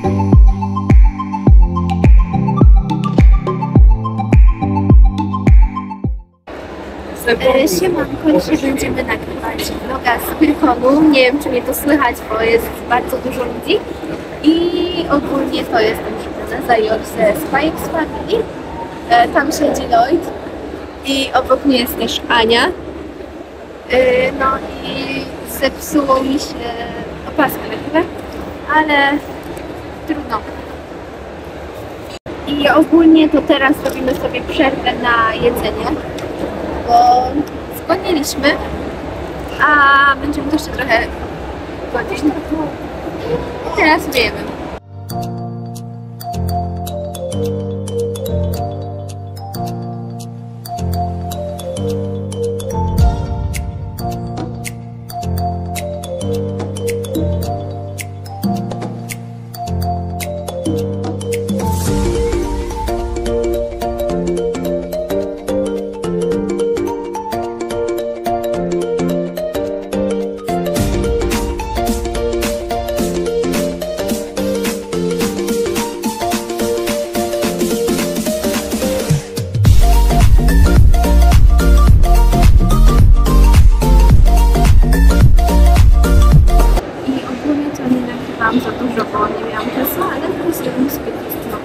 Siemanko, dzisiaj będziemy nagrywać vloga z Pyrkonu. Nie wiem, czy mnie to słychać, bo jest bardzo dużo ludzi. I ogólnie to jest Zajor ze Spikes Family. Tam siedzi Lloyd. I obok mnie jest też Ania. No i zepsuło mi się opaska na chwilę, ale trudno. I ogólnie to teraz robimy sobie przerwę na jedzenie, bo zgodniliśmy, a będziemy to jeszcze trochę godzić. I teraz wiemy. Za dużo, bo nie miałam czasu, ale teraz robimy sobie to.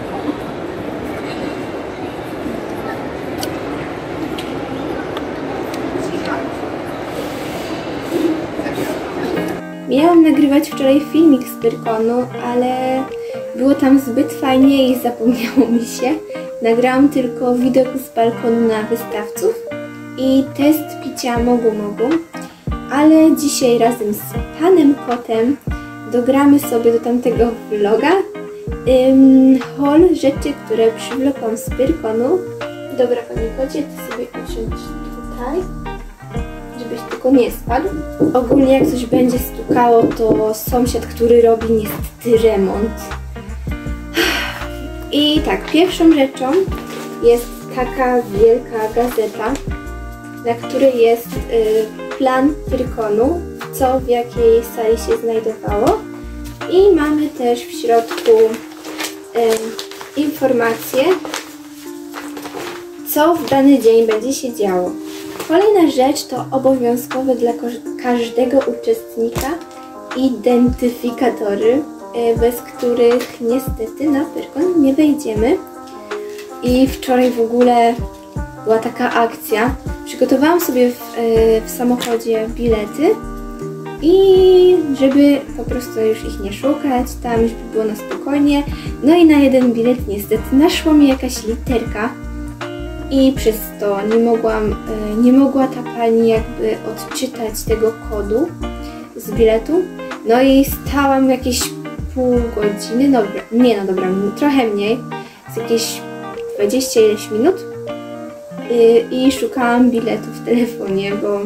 Miałam nagrywać wczoraj filmik z Pyrkonu, ale było tam zbyt fajnie i zapomniało mi się. Nagrałam tylko widok z balkonu na wystawców i test picia mogu, ale dzisiaj razem z panem kotem dogramy sobie do tamtego vloga haul rzeczy, które przywlekłam z Pyrkonu. Dobra, panie kocie, ty sobie usiądź tutaj, żebyś tylko nie spadł. Ogólnie jak coś będzie stukało, to sąsiad, który robi niestety remont. I tak, pierwszą rzeczą jest taka wielka gazeta, na której jest plan Pyrkonu, co w jakiej sali się znajdowało, i mamy też w środku informacje, co w dany dzień będzie się działo. Kolejna rzecz to obowiązkowe dla każdego uczestnika identyfikatory, bez których niestety na Pyrkon nie wejdziemy. I wczoraj w ogóle była taka akcja. Przygotowałam sobie w samochodzie bilety i żeby po prostu już ich nie szukać, tam już by było na spokojnie. No i na jeden bilet niestety naszła mi jakaś literka i przez to nie mogła ta pani jakby odczytać tego kodu z biletu. No i stałam jakieś pół godziny, trochę mniej, z jakieś 20 ileś minut i szukałam biletu w telefonie, bo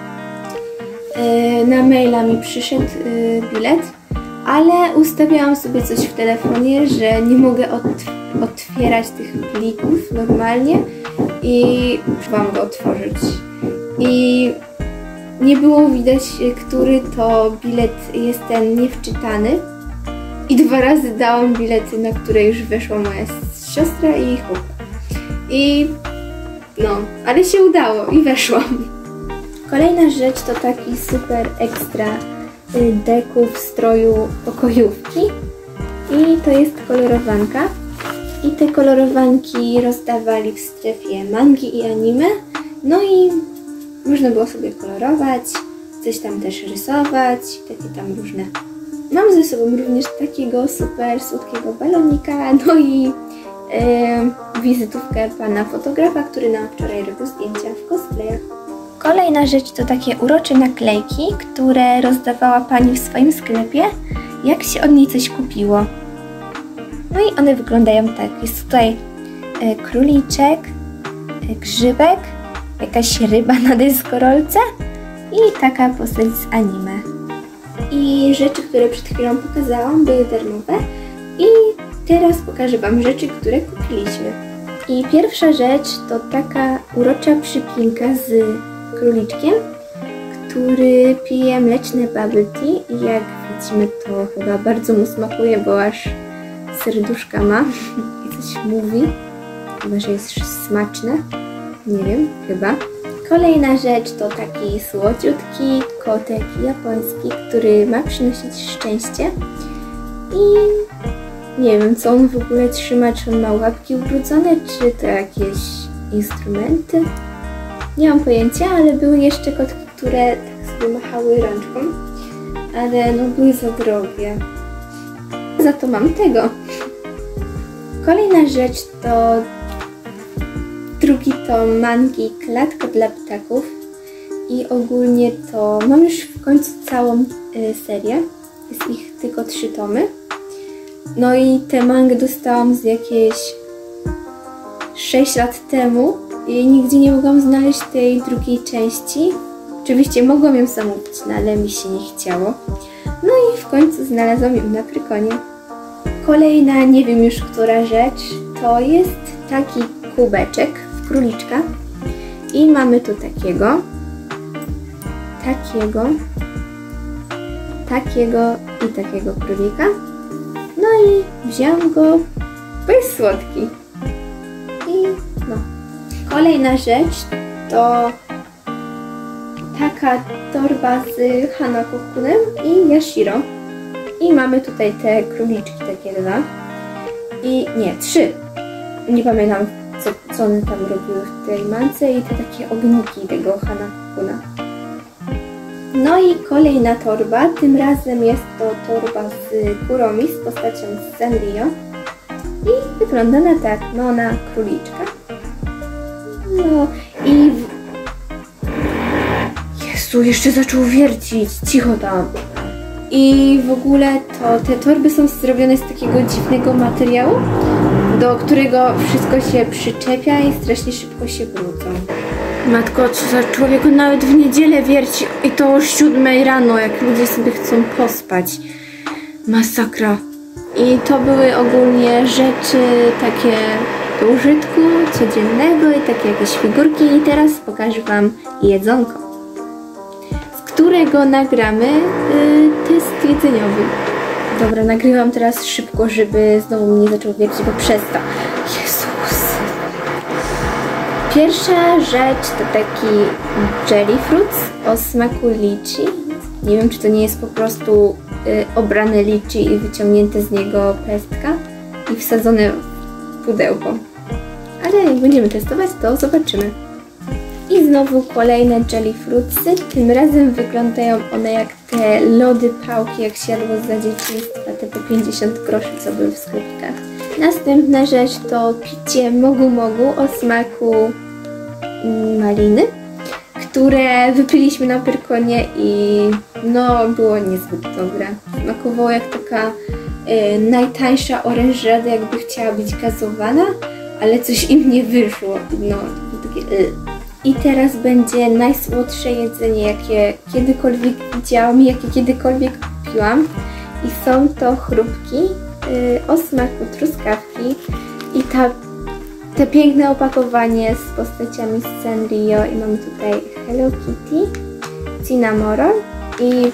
na maila mi przyszedł bilet, ale ustawiałam sobie coś w telefonie, że nie mogę otwierać tych plików normalnie i próbowałam go otworzyć. I nie było widać, który to bilet jest ten niewczytany. I 2 razy dałam bilety, na które już weszła moja siostra i chłopak. I no, ale się udało i weszłam. Kolejna rzecz to taki super ekstra deku w stroju pokojówki i to jest kolorowanka. I te kolorowanki rozdawali w strefie mangi i anime, no i można było sobie kolorować, coś tam też rysować, takie tam różne. Mam ze sobą również takiego super słodkiego balonika, no i wizytówkę pana fotografa, który nam wczoraj robił zdjęcia w cosplayach. Kolejna rzecz to takie urocze naklejki, które rozdawała pani w swoim sklepie, jak się od niej coś kupiło. No i one wyglądają tak. Jest tutaj króliczek, grzybek, jakaś ryba na deskorolce i taka postać z anime. I rzeczy, które przed chwilą pokazałam, były darmowe. I teraz pokażę wam rzeczy, które kupiliśmy. I pierwsza rzecz to taka urocza przypinka z króliczkiem, który pije mleczne bubble tea i jak widzimy, to chyba bardzo mu smakuje, bo aż serduszka ma i coś mówi. Chyba, że jest smaczne. Nie wiem, chyba. Kolejna rzecz to taki słodziutki kotek japoński, który ma przynosić szczęście. I nie wiem, co on w ogóle trzyma, czy on ma łapki ubrudzone, czy to jakieś instrumenty. Nie mam pojęcia, ale były jeszcze kotki, które tak sobie machały rączką, ale no były za drogie. Za to mam tego. Kolejna rzecz to drugi tom mangi Klatka dla ptaków i ogólnie to mam już w końcu całą serię. Jest ich tylko 3 tomy. No i tę mangę dostałam z jakieś 6 lat temu i nigdzie nie mogłam znaleźć tej drugiej części. Oczywiście mogłam ją zamówić, no ale mi się nie chciało. No i w końcu znalazłam ją na Prykonie. Kolejna, nie wiem już która rzecz, to jest taki kubeczek w króliczka. I mamy tu takiego i takiego królika. No i wziąłam go, bo jest słodki. I no. Kolejna rzecz to taka torba z Hanako-kunem i Yashiro. I mamy tutaj te króliczki, takie 2. I nie, 3. Nie pamiętam, co one tam robiły w tej mance. I te takie ogniki tego Hanako-kuna. No i kolejna torba. Tym razem jest to torba z Kuromi, z postacią z Sanrio. I wygląda na tak. Ma ona króliczka. No i... Jezu, jeszcze zaczął wiercić. Cicho tam. I w ogóle to te torby są zrobione z takiego dziwnego materiału, do którego wszystko się przyczepia i strasznie szybko się brudzą. Matko, co za człowiek, nawet w niedzielę wierci i to o 7 rano, jak ludzie sobie chcą pospać. Masakra. I to były ogólnie rzeczy takie do użytku codziennego i takie jakieś figurki. I teraz pokażę Wam jedzonko, z którego nagramy test jedzeniowy. Dobra, nagrywam teraz szybko, żeby znowu mnie zaczął wiercić, bo przestał. Jezus. Pierwsza rzecz to taki jelly fruits o smaku liczy. Nie wiem, czy to nie jest po prostu obrane liczy i wyciągnięte z niego pestka i wsadzone w pudełko. Ale jak będziemy testować, to zobaczymy. I znowu kolejne jelly fruitsy. Tym razem wyglądają one jak te lody pałki, jak się jadło za dzieciństwa, te po 50 groszy, co były w sklepikach. Następna rzecz to picie Mogu Mogu o smaku maliny, które wypiliśmy na Prykonie i no było niezbyt dobre. Smakowało jak taka najtańsza orężada, jakby chciała być gazowana, ale coś im nie wyszło. No, takie I teraz będzie najsłodsze jedzenie, jakie kiedykolwiek widziałam i jakie kiedykolwiek kupiłam. I są to chrupki o smaku truskawki. I te piękne opakowanie z postaciami z Sanrio. I mamy tutaj Hello Kitty, Cinnamoroll i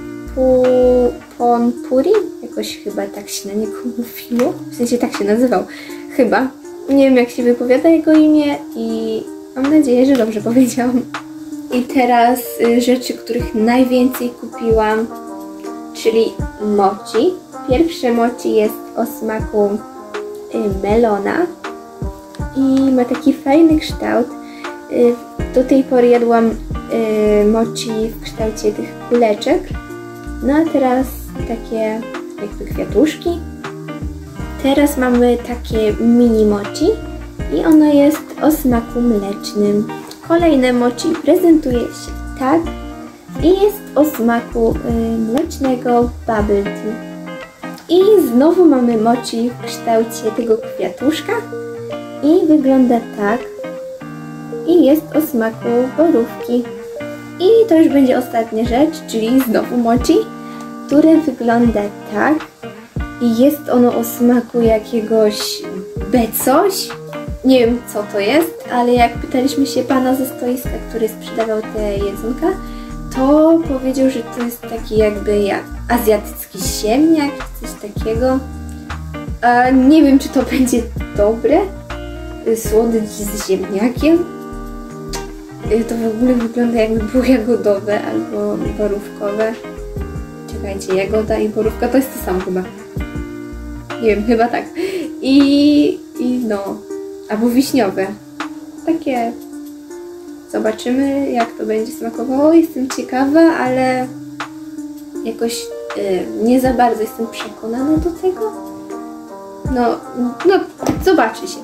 Ponpuri. Jakoś chyba tak się na niego mówiło. W sensie tak się nazywał. Chyba. Nie wiem, jak się wypowiada jego imię i mam nadzieję, że dobrze powiedziałam. I teraz rzeczy, których najwięcej kupiłam, czyli mochi. Pierwsze mochi jest o smaku melona i ma taki fajny kształt. Do tej pory jadłam mochi w kształcie tych kuleczek. No a teraz takie jakby kwiatuszki. Teraz mamy takie mini mochi i ono jest o smaku mlecznym. Kolejne mochi prezentuje się tak i jest o smaku mlecznego bubble tea. I znowu mamy mochi w kształcie tego kwiatuszka i wygląda tak i jest o smaku borówki. I to już będzie ostatnia rzecz, czyli znowu mochi, które wygląda tak i jest ono o smaku jakiegoś coś. Nie wiem, co to jest, ale jak pytaliśmy się pana ze stoiska, który sprzedawał te jedzonka, to powiedział, że to jest taki jakby jak azjatycki ziemniak, coś takiego. Nie wiem, czy to będzie dobre. Słodycz z ziemniakiem. To w ogóle wygląda, jakby było jagodowe albo borówkowe. Czekajcie, jagoda i borówka to jest to samo chyba. Nie wiem, chyba tak. I no, albo wiśniowe. Takie. Zobaczymy, jak to będzie smakowało. Jestem ciekawa, ale jakoś nie za bardzo jestem przekonana do tego. No, zobaczy się.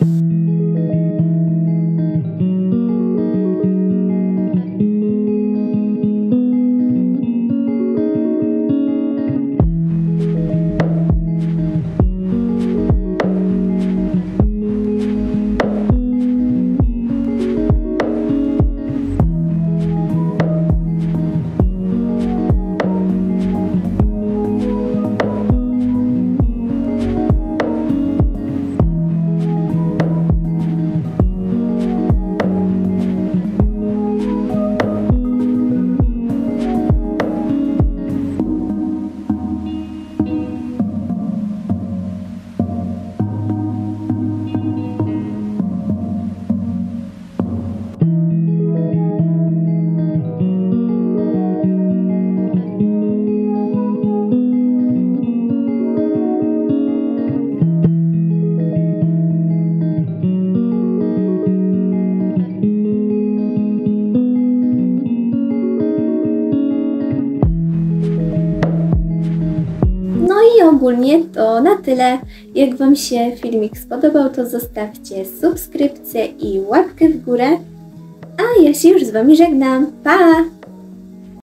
I ogólnie to na tyle. Jak Wam się filmik spodobał, to zostawcie subskrypcję i łapkę w górę. A ja się już z Wami żegnam. Pa!